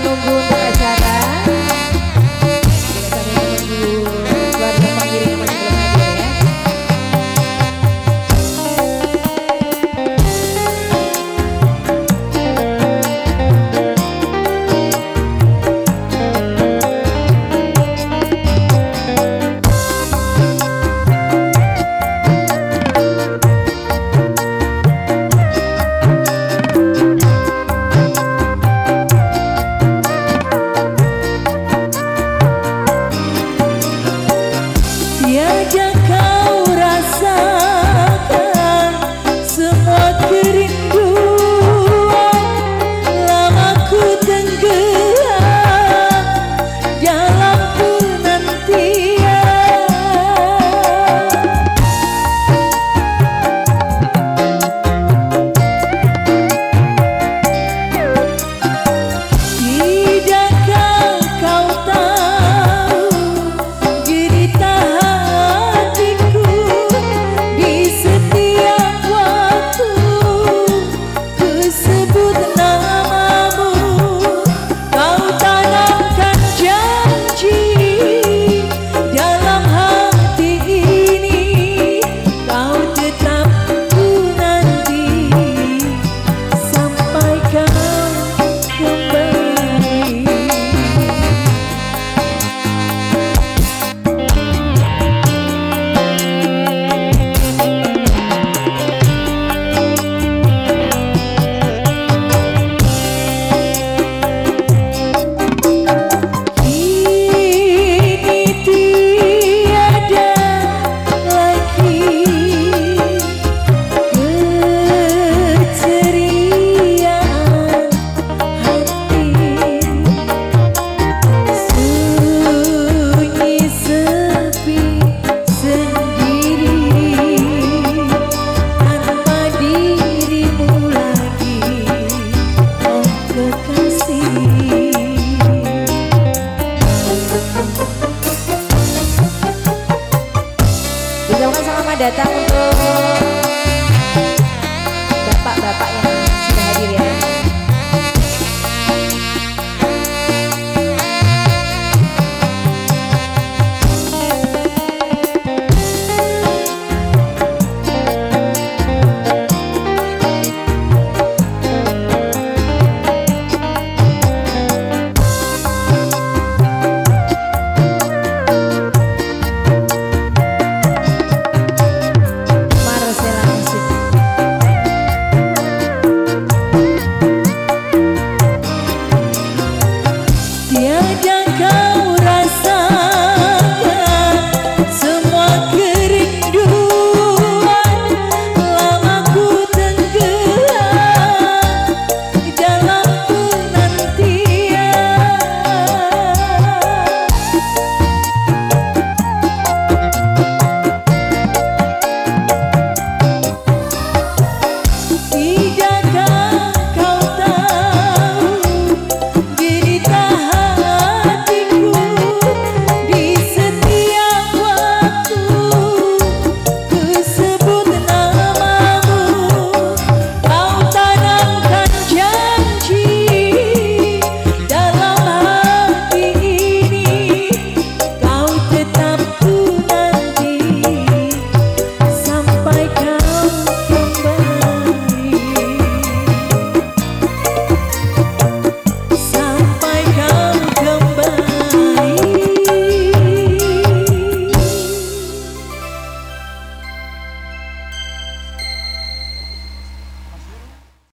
menunggu untuk acara. Kita sambil menunggu keluarga pengiring yang masih belum hadir ya. Tiada kau rasakan semua kerinduan, lama ku tenggelam dalam penantian. Tidakkah kau tahu derita hatiku di setiap waktu ku sebut namamu. Kau tanamkan janji dalam hati ini, kau tetap ku nanti sampai kau kembali. Kini tiada lagi keceriaan hati, sunyi sepi sendiri tanpa dirimu lagi, oh kekasih. Ucapkan selamat datang